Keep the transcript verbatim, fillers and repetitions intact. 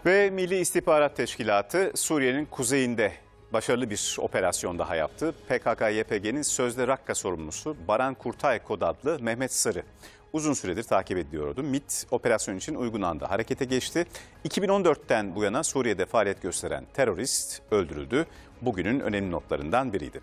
Ve Milli İstihbarat Teşkilatı Suriye'nin kuzeyinde başarılı bir operasyon daha yaptı. P K K Y P G'nin sözde Rakka sorumlusu Baran Kurtay kod adlı Mehmet Sarı uzun süredir takip ediliyordu. MİT operasyon için uygun anda harekete geçti. iki bin on dörtten bu yana Suriye'de faaliyet gösteren terörist öldürüldü. Bugünün önemli notlarından biriydi.